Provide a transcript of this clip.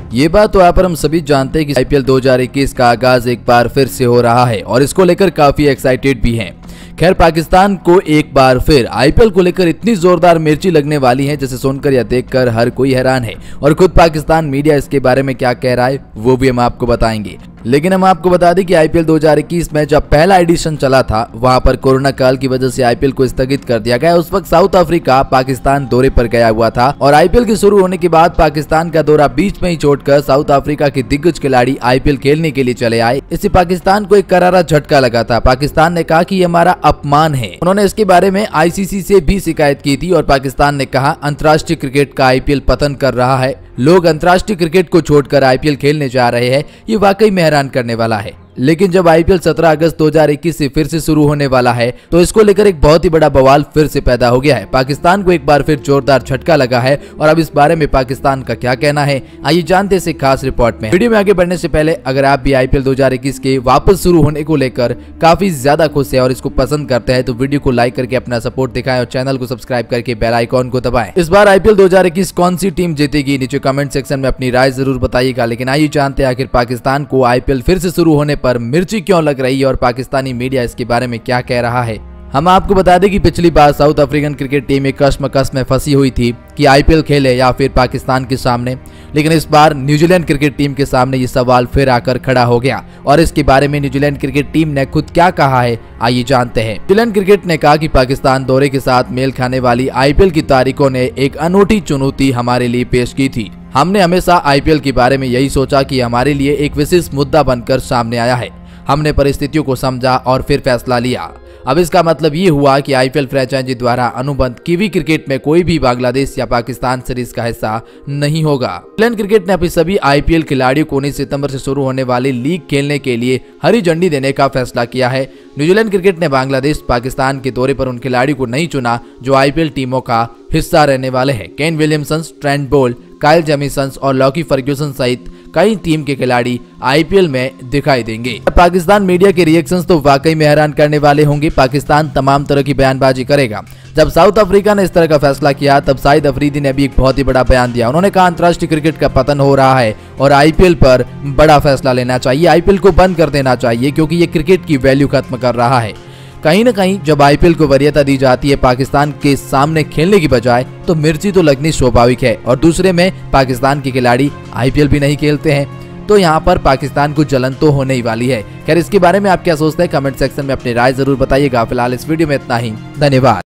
ये बात तो यहाँ पर हम सभी जानते हैं कि आईपीएल 2021 का आगाज एक बार फिर से हो रहा है और इसको लेकर काफी एक्साइटेड भी हैं। खैर, पाकिस्तान को एक बार फिर आईपीएल को लेकर इतनी जोरदार मिर्ची लगने वाली है जिसे सुनकर या देखकर हर कोई हैरान है और खुद पाकिस्तान मीडिया इसके बारे में क्या कह रहा है वो भी हम आपको बताएंगे। लेकिन हम आपको बता दें कि आईपीएल 2021 में जब पहला एडिशन चला था वहां पर कोरोना काल की वजह से आईपीएल को स्थगित कर दिया गया। उस वक्त साउथ अफ्रीका पाकिस्तान दौरे पर गया हुआ था और आईपीएल के शुरू होने के बाद पाकिस्तान का दौरा बीच में ही छोड़कर साउथ अफ्रीका के दिग्गज खिलाड़ी आईपीएल खेलने के लिए चले आए। इससे पाकिस्तान को एक करारा झटका लगा था। पाकिस्तान ने कहा कि ये हमारा अपमान है। उन्होंने इसके बारे में आईसीसी से भी शिकायत की थी और पाकिस्तान ने कहा अंतर्राष्ट्रीय क्रिकेट का आईपीएल पतन कर रहा है, लोग अंतर्राष्ट्रीय क्रिकेट को छोड़कर आईपीएल खेलने जा रहे हैं, ये वाकई में हैरान करने वाला है। लेकिन जब आईपीएल 17 अगस्त 2021 से फिर से शुरू होने वाला है तो इसको लेकर एक बहुत ही बड़ा बवाल फिर से पैदा हो गया है। पाकिस्तान को एक बार फिर जोरदार झटका लगा है और अब इस बारे में पाकिस्तान का क्या कहना है आइए जानते हैं इस खास रिपोर्ट में। वीडियो में आगे बढ़ने से पहले अगर आप भी आईपीएल 2021 के वापस शुरू होने को लेकर काफी ज्यादा खुश है और इसको पसंद करते हैं तो वीडियो को लाइक करके अपना सपोर्ट दिखाएं और चैनल को सब्सक्राइब करके बेल आइकॉन को दबाएं। इस बार आईपीएल 2021 कौन सी टीम जीतेगी नीचे कमेंट सेक्शन में अपनी राय जरूर बताइएगा। लेकिन आइए जानते हैं आखिर पाकिस्तान को आईपीएल फिर से शुरू होने पर मिर्ची क्यों लग रही है और पाकिस्तानी मीडिया इसके बारे में क्या कह रहा है। हम आपको बता दें कि पिछली बार साउथ अफ्रीकन क्रिकेट टीम एक कश्मकश में फंसी हुई थी कि आईपीएल खेले या फिर पाकिस्तान के सामने, लेकिन इस बार न्यूजीलैंड क्रिकेट टीम के सामने ये सवाल फिर आकर खड़ा हो गया और इसके बारे में न्यूजीलैंड क्रिकेट टीम ने खुद क्या कहा है आइए जानते हैं। न्यूजीलैंड क्रिकेट ने कहा कि पाकिस्तान दौरे के साथ मेल खाने वाली आईपीएल की तारीखों ने एक अनूठी चुनौती हमारे लिए पेश की थी। हमने हमेशा आईपीएल के बारे में यही सोचा कि हमारे लिए एक विशेष मुद्दा बनकर सामने आया है। हमने परिस्थितियों को समझा और फिर फैसला लिया। अब इसका मतलब ये हुआ कि आईपीएल फ्रेंचाइजी द्वारा अनुबंध कीवी क्रिकेट में कोई भी बांग्लादेश या पाकिस्तान सीरीज का हिस्सा नहीं होगा। न्यूजीलैंड क्रिकेट ने अपने सभी आईपीएल खिलाड़ियों को 19 सितंबर से शुरू होने वाली लीग खेलने के लिए हरी झंडी देने का फैसला किया है। न्यूजीलैंड क्रिकेट ने बांग्लादेश पाकिस्तान के दौरे पर उन खिलाड़ियों को नहीं चुना जो आईपीएल टीमों का हिस्सा रहने वाले हैं। Kane Williamson, Trent Boult, Kyle Jamieson और लॉकी फर्ग्यूसन सहित कई टीम के खिलाड़ी आईपीएल में दिखाई देंगे। पाकिस्तान मीडिया के रिएक्शंस तो वाकई में हैरान करने वाले होंगे। पाकिस्तान तमाम तरह की बयानबाजी करेगा। जब साउथ अफ्रीका ने इस तरह का फैसला किया तब शाहिद अफरीदी ने भी एक बहुत ही बड़ा बयान दिया। उन्होंने कहा अंतर्राष्ट्रीय क्रिकेट का पतन हो रहा है और आईपीएल पर बड़ा फैसला लेना चाहिए, आईपीएल को बंद कर देना चाहिए क्योंकि ये क्रिकेट की वैल्यू खत्म कर रहा है। कहीं न कहीं जब आईपीएल को वरीयता दी जाती है पाकिस्तान के सामने खेलने की बजाय तो मिर्ची तो लगनी स्वाभाविक है और दूसरे में पाकिस्तान के खिलाड़ी आईपीएल भी नहीं खेलते हैं तो यहाँ पर पाकिस्तान को जलन तो होने ही वाली है। खैर, इसके बारे में आप क्या सोचते हैं कमेंट सेक्शन में अपनी राय जरूर बताइएगा। फिलहाल इस वीडियो में इतना ही, धन्यवाद।